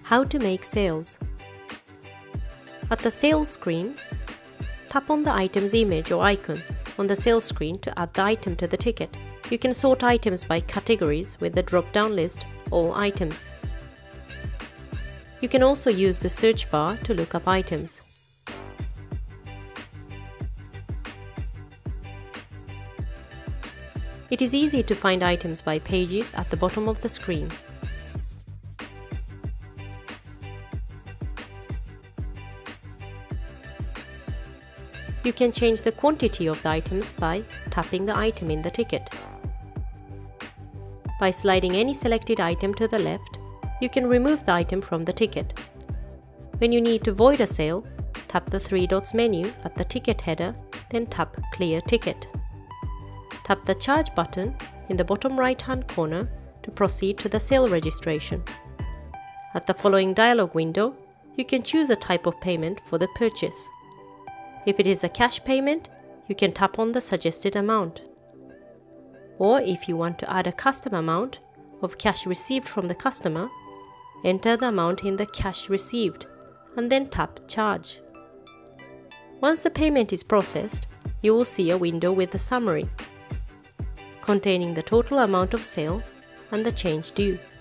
How to make sales. At the sales screen, tap on the item's image or icon on the sales screen to add the item to the ticket. You can sort items by categories with the drop-down list All Items. You can also use the search bar to look up items. It is easy to find items by pages at the bottom of the screen. You can change the quantity of the items by tapping the item in the ticket. By sliding any selected item to the left, you can remove the item from the ticket. When you need to void a sale, tap the three dots menu at the ticket header, then tap Clear Ticket. Tap the Charge button in the bottom right-hand corner to proceed to the sale registration. At the following dialog window, you can choose a type of payment for the purchase. If it is a cash payment, you can tap on the suggested amount. Or if you want to add a custom amount of cash received from the customer, enter the amount in the cash received and then tap Charge. Once the payment is processed, you will see a window with a summary containing the total amount of sale and the change due.